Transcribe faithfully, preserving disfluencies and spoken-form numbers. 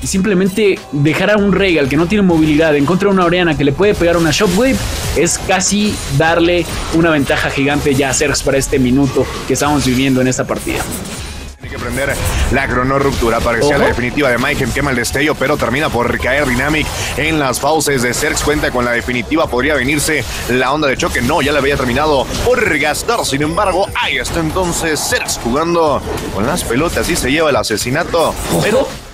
y simplemente dejar a un Rehgal que no tiene movilidad en contra de una Orianna que le puede pegar una Shockwave es casi darle una ventaja gigante ya a Zergs para este minuto que estamos viviendo en esta partida. Tiene que prender la crono ruptura para que sea la definitiva de Mayhem. Quema el destello, pero termina por caer Dynamic en las fauces de Zergs. Cuenta con la definitiva. Podría venirse la onda de choque. No, ya la había terminado por gastar. Sin embargo, ahí está entonces Zergs jugando con las pelotas y se lleva el asesinato. Pero